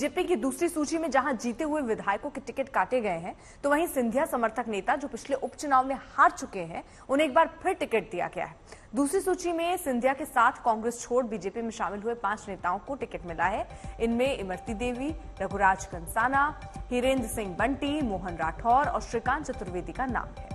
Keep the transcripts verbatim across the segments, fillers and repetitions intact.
BJP की दूसरी सूची में जहां जीते हुए विधायकों के टिकट काटे गए हैं, तो वहीं सिंधिया समर्थक नेता जो पिछले उपचुनाव में हार चुके हैं, उन्हें एक बार फिर टिकट दिया गया है। दूसरी सूची में सिंधिया के साथ कांग्रेस छोड़ बीजेपी में शामिल हुए पांच नेताओं को टिकट मिला है। इनमें इमरती देवी, रघुराज कंसाना, हिरेंद्र सिंह बंटी, मोहन राठौर और श्रीकांत चतुर्वेदी का नाम है।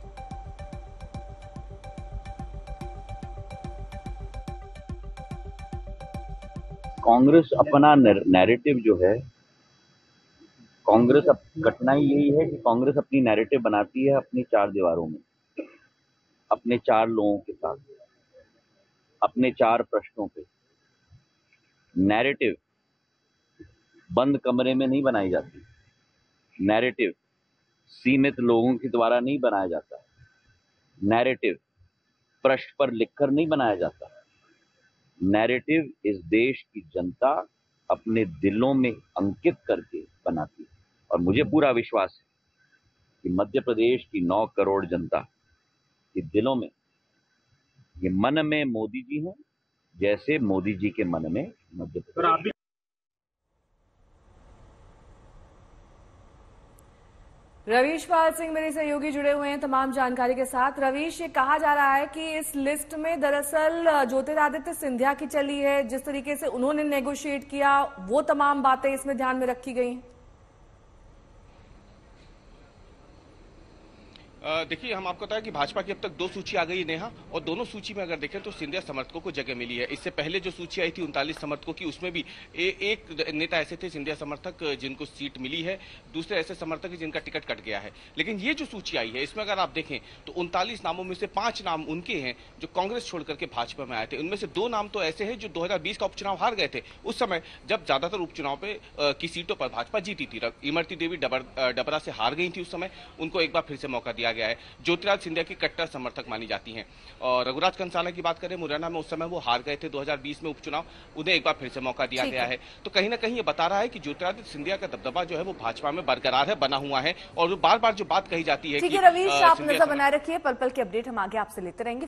कांग्रेस अपना नैरेटिव जो है, कांग्रेस अब कठिनाई यही है कि कांग्रेस अपनी नैरेटिव बनाती है अपनी चार दीवारों में, अपने चार लोगों के साथ, अपने चार प्रश्नों पे। नैरेटिव बंद कमरे में नहीं बनाई जाती, नैरेटिव सीमित लोगों के द्वारा नहीं बनाया जाता, नैरेटिव पृष्ठ पर लिखकर नहीं बनाया जाता। नैरेटिव इस देश की जनता अपने दिलों में अंकित करके बनाती है, और मुझे पूरा विश्वास है कि मध्य प्रदेश की नौ करोड़ जनता के दिलों में, ये मन में मोदी जी हैं जैसे मोदी जी के मन में मध्य प्रदेश। रवीश पाल सिंह मेरे सहयोगी जुड़े हुए हैं तमाम जानकारी के साथ। रवीश, ये कहा जा रहा है कि इस लिस्ट में दरअसल ज्योतिरादित्य सिंधिया की चली है, जिस तरीके से उन्होंने नेगोशिएट किया वो तमाम बातें इसमें ध्यान में रखी गई हैं। देखिए, हम आपको बताया कि भाजपा की अब तक दो सूची आ गई नेहा, और दोनों सूची में अगर देखें तो सिंधिया समर्थकों को जगह मिली है। इससे पहले जो सूची आई थी उनतालीस समर्थकों की, उसमें भी ए, एक नेता ऐसे थे सिंधिया समर्थक जिनको सीट मिली है, दूसरे ऐसे समर्थक जिनका टिकट कट गया है। लेकिन ये जो सूची आई है, इसमें अगर आप देखें तो उनतालीस नामों में से पांच नाम उनके हैं जो कांग्रेस छोड़ करके भाजपा में आए थे। उनमें से दो नाम तो ऐसे हैं जो दो हजार बीस का उपचुनाव हार गए थे, उस समय जब ज्यादातर उपचुनाव पे की सीटों पर भाजपा जीती थी। इमरती देवी डबरा से हार गई थी उस समय, उनको एक बार फिर से मौका दिया गया है। ज्योतिरादित्य सिंधिया की कट्टर समर्थक मानी जाती हैं। और रघुराज कंसाना की बात करें, मुरैना में उस समय वो हार गए थे दो हजार बीस में उपचुनाव, उन्हें एक बार फिर से मौका दिया गया है। है तो कहीं ना कहीं ये बता रहा है कि ज्योतिरादित्य सिंधिया का दबदबा जो है वो भाजपा में बरकरार है, बना हुआ है। और बार बार जो बात कही जाती है ठीक है रवीश, आप नजर बनाए रखिए, पल पल की अपडेट हम आगे आपसे लेते रहेंगे।